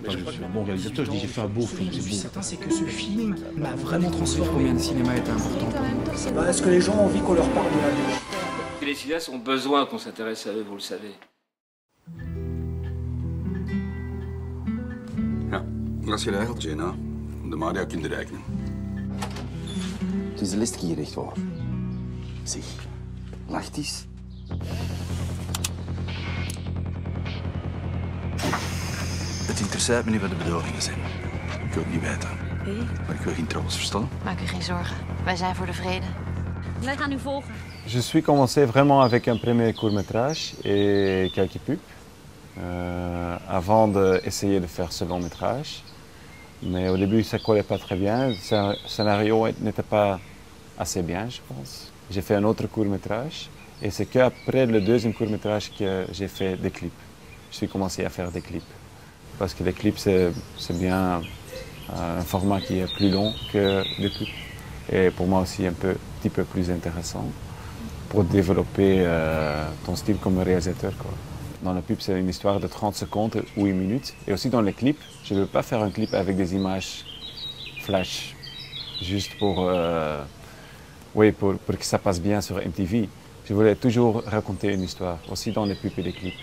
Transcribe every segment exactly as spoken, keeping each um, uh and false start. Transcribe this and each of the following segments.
pas que je suis un bon réalisateur, je dis j'ai fait un beau film, Ce que je suis c'est certain, c'est que ce film m'a vraiment transformé. Combien de cinéma était important pour nous? Bah, est-ce que les gens ont envie qu'on leur parle de la vie? Les cinéastes ont besoin qu'on s'intéresse à eux, vous le savez. Ja, als je regelt, Jenna, de Maria kinderrekening. Het is de listgierig hoor. Zeg, lacht eens. Het interesseert me niet wat de bedoelingen zijn. Ik wil het niet weten. Nee? Maar ik wil geen troubles, verstaan? Maak u geen zorgen. Wij zijn voor de vrede. Wij gaan u volgen. Je suis commencé vraiment avec un premier court-métrage et quelques pubs, euh, avant d'essayer de faire ce long-métrage. Mais au début, ça ne collait pas très bien. Le scénario n'était pas assez bien, je pense. J'ai fait un autre court-métrage et c'est qu'après le deuxième court-métrage que j'ai fait des clips. Je suis commencé à faire des clips. Parce que les clips, c'est bien un format qui est plus long que les pubs. Et pour moi aussi un peu, petit peu plus intéressant pour développer euh, ton style comme réalisateur, quoi. Dans la pub, c'est une histoire de trente secondes ou une minute. Et aussi dans les clips, je ne veux pas faire un clip avec des images flash, juste pour, euh, oui, pour, pour que ça passe bien sur M T V. Je voulais toujours raconter une histoire, aussi dans les pubs et les clips.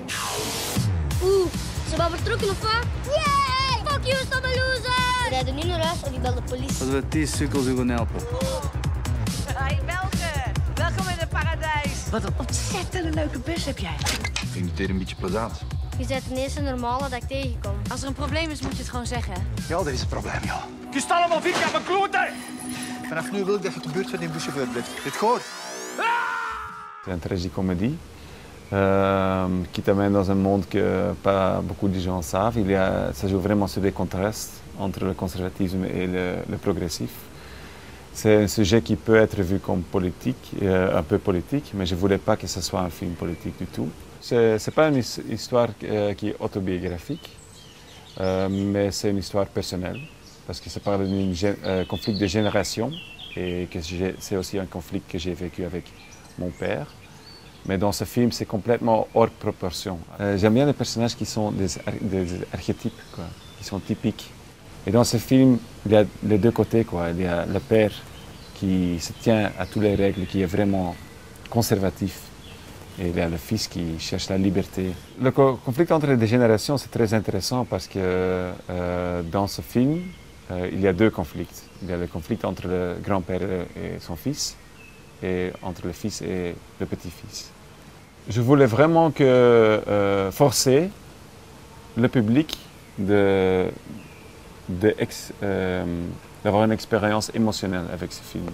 Oeh, ze wel vertrokken of wat? Yay! Fuck you, stomme loser! We rijden nu naar huis of je belt de politie. Als we die sukkels u gaan helpen. Hey, welke? Welkom in het paradijs. Wat een ontzettend leuke bus heb jij. Ik vind het hier een beetje plezant. Je bent de eerste normale dat ik tegenkom. Als er een probleem is, moet je het gewoon zeggen. Ja, er is een probleem, ja. Je staat allemaal vier aan mijn kloten! Vanaf nu wil ik dat je op de buurt van die buschauffeur blijft. Dit gehoord? C'est une tragicomédie euh, qui t'amène dans un monde que pas beaucoup de gens savent. Il y a, ça joue vraiment sur des contrastes entre le conservatisme et le, le progressif. C'est un sujet qui peut être vu comme politique, euh, un peu politique, mais je ne voulais pas que ce soit un film politique du tout. Ce n'est pas une histoire euh, qui est autobiographique, euh, mais c'est une histoire personnelle, parce que ça parle d'un euh, conflit de génération, et que c'est aussi un conflit que j'ai vécu avec mon père. Mais dans ce film, c'est complètement hors proportion. Euh, J'aime bien les personnages qui sont des, ar des archétypes, quoi, qui sont typiques. Et dans ce film, il y a les deux côtés, quoi. Il y a le père qui se tient à toutes les règles, qui est vraiment conservatif. Et il y a le fils qui cherche la liberté. Le co conflit entre les générations, c'est très intéressant parce que euh, dans ce film, euh, il y a deux conflits. Il y a le conflit entre le grand-père et son fils, et entre le fils et le petit-fils. Je voulais vraiment que, euh, forcer le public de, de ex, euh, d'avoir une expérience émotionnelle avec ce film.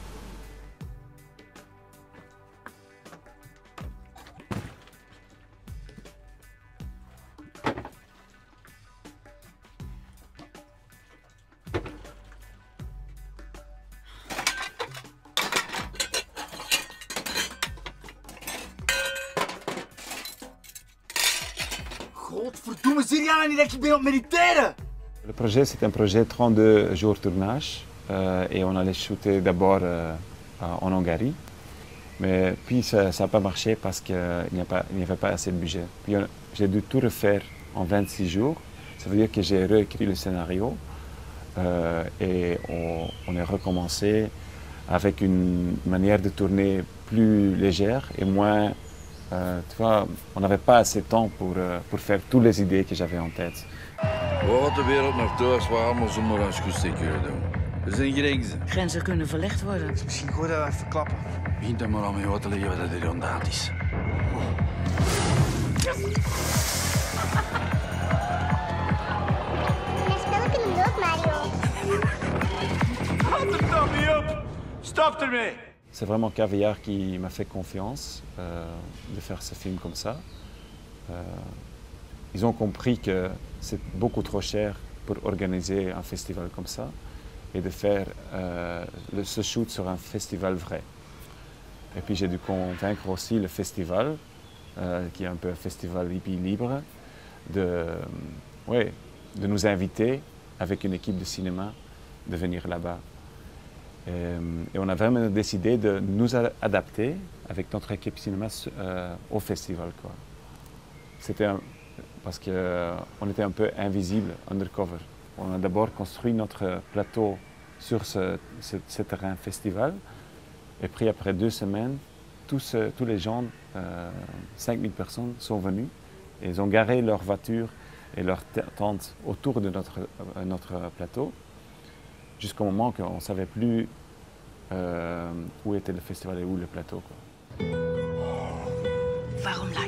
Godverdomme, zie jij nou niet dat ik ben op mediteren? Le projet, c'est un projet de trente-deux jours tournage euh, et on allait shooter d'abord euh, en Hongrie. Mais puis ça n'a pas marché parce qu'il n'y avait pas assez de budget. Puis j'ai dû tout refaire en vingt-six jours. Ça veut dire que j'ai réécrit le scénario euh, et on, on est recommencé avec une manière de tourner plus légère et moins... Euh, tu vois, on n'avait pas assez de temps pour, euh, pour faire toutes les idées que j'avais en tête. Waar gaat de wereld naartoe als we allemaal zonder een skusje kunnen doen? Er zijn grenzen. Grenzen kunnen verlegd worden. Het is misschien goed dat we even klappen. Begint er maar aan mee uit te leggen wat er hier aan de hand is. Spel kunnen we ook, Mario. Houd er dan niet op! Stop ermee! C'est vraiment Caviar qui m'a fait confiance euh, de faire ce film comme ça. Euh, ils ont compris que c'est beaucoup trop cher pour organiser un festival comme ça et de faire euh, le, ce shoot sur un festival vrai. Et puis j'ai dû convaincre aussi le festival, euh, qui est un peu un festival hippie libre, de, ouais, de nous inviter avec une équipe de cinéma de venir là-bas. Et, et on a vraiment décidé de nous adapter avec notre équipe cinéma euh, au festival, quoi. C'était parce qu'on était un peu invisible, undercover. On a d'abord construit notre plateau sur ce, ce, ce terrain festival. Et puis après deux semaines, tous, tous les gens, euh, cinq mille personnes, sont venus. Et ils ont garé leurs voitures et leurs tentes autour de notre, euh, notre plateau, jusqu'au moment qu'on ne savait plus euh, où était le festival et où le plateau, quoi. Waarom